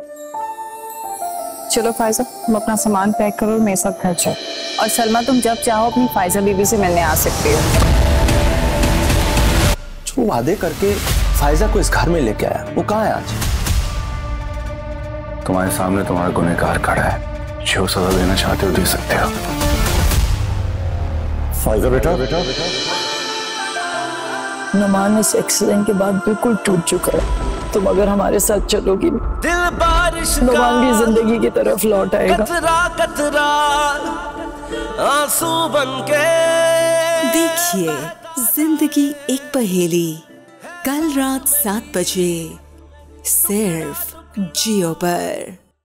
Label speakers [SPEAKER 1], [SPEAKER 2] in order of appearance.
[SPEAKER 1] चलो फायजा, तुम अपना सामान पैक करो और मेरे साथ घर जाओ। और सलमा, तुम जब चाहो अपनी फायजा बीबी से मिलने आ सकती हो।
[SPEAKER 2] जो वादे करके फायजा को इस घर में लेके आया, वो कहाँ है आज?
[SPEAKER 3] तुम्हारे सामने तुम्हारा गुनहगार खड़ा है, जो सजा देना चाहते हो दे सकते हो।
[SPEAKER 2] फायजा बेटा,
[SPEAKER 4] नुमान इस एक्सीडेंट के बाद बिल्कुल टूट चुका है। तुम अगर हमारे साथ चलोगी, नुमान भी जिंदगी की तरफ लौट आएगा।
[SPEAKER 5] कतरा कतरा आंसू बनके।
[SPEAKER 6] देखिए जिंदगी एक पहेली, कल रात 7 बजे सिर्फ जियो पर।